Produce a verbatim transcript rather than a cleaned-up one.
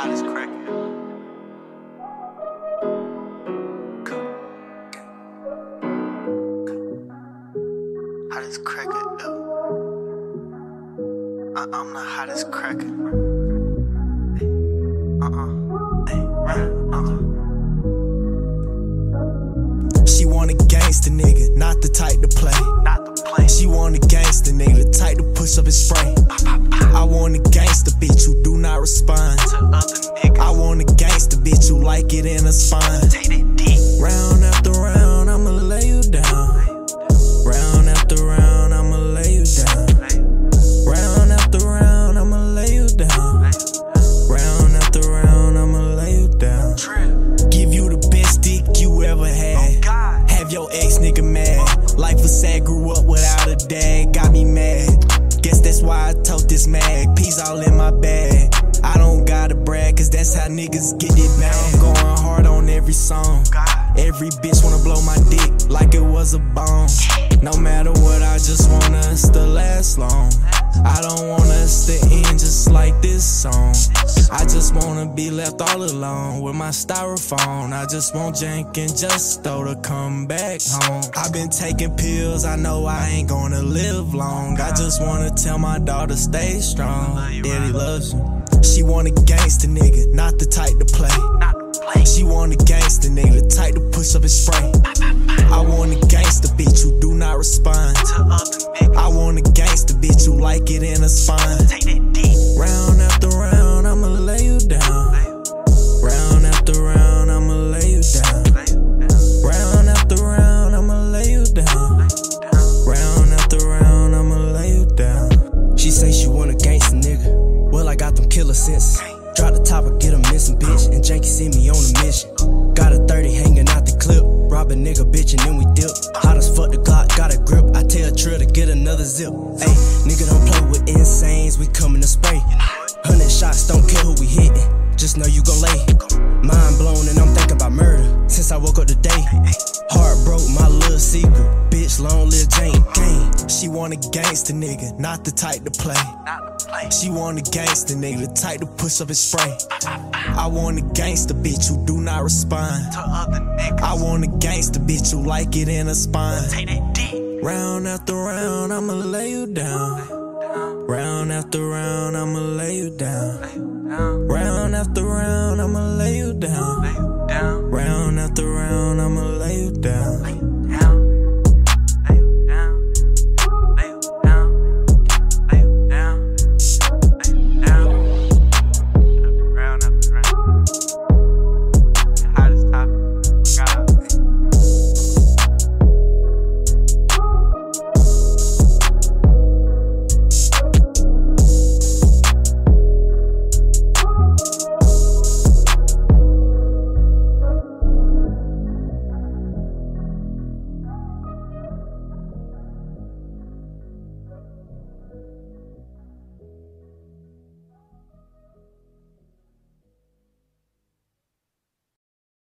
Hot as crackin'. Hot as crackin', though. I I'm the hottest crackin'. Uh-uh. Hey, uh-uh. She want a gangster nigga, not the type to play. Not the play. She want a gangster nigga, the type to push up and spray. I want a gangster bitch who do not respond To other niggas. I want a gangster bitch who like it in her spine. Take that dick. Round after round, I'ma lay you down. Round after round, I'ma lay you down. Round after round, I'ma lay you down. Round after round, I'ma lay you down. Trill. Give you the best dick you ever had. Oh God. Have your ex nigga mad. Life was sad, grew up without a dad. Got me mad. Guess that's why I tote this mag. Peas all in my bag. I don't gotta brag, cause that's how niggas get it back. I'm going hard on every song. Every bitch wanna blow my dick like it was a bomb. No matter what, I just want us to last long. I don't want us to end just like this song. I just wanna be left all alone with my styrofoam. I just want Jank and Justo to come back home. I've been taking pills, I know I ain't gonna live long. I just wanna tell my daughter stay strong. Daddy loves you. She want a gangster nigga, not the type to play. Not the play. She want a gangster nigga, the type to push up and spray. I want a gangster bitch who do not respond To other niggas. I want a gangster bitch who like it in her spine. Take that dick. Round after round, I'ma lay you down. Round after round, I'ma lay you down. Round after round, I'ma lay you down. Round after round, I'ma lay you down. She say she want a gangster nigga. Well, I got them killer senses. Drop the top and get a missing bitch. And Janky see me on a mission. Got a thirty hanging out the clip. Rob a nigga bitch and then we dip. Hot as fuck the Glock, got a grip. I tell Trill to get another zip. Ayy, nigga don't play with insanes, we coming to spray. Hundred shots, don't care who we hitting. Just know you gon' lay. Mind blown and I'm thinking about murder since I woke up today. Heart broke, my little secret. Bitch, long live Jane. Gang. She want a gangster nigga, not the type to play. Not the play. She want a gangster nigga, the type to push up and spray. I want a gangster bitch who do not respond. To other niggas. I want a gangster bitch who like it in her spine. Take that dick. Round after round, I'ma lay you down. Round after round, I'ma lay you down. Round after round, I'ma lay you down. Down. Round after round, I'ma lay you down.